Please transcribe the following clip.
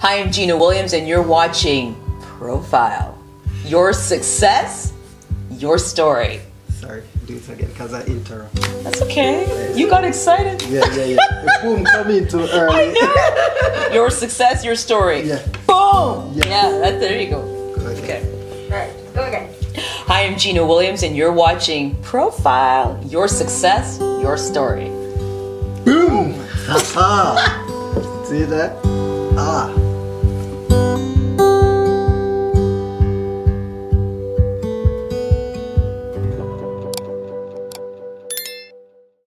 Hi, I'm Gina Williams, and you're watching Profile. Your success, your story. Sorry, do it again because I interrupt. That's okay. You got excited. Yeah. The boom coming too early. I know. Your success, your story. Yeah. Boom. Yeah. There you go. Okay. All right, go again. Hi, I'm Gina Williams, and you're watching Profile. Your success, your story. Boom! Haha! See that? Ah.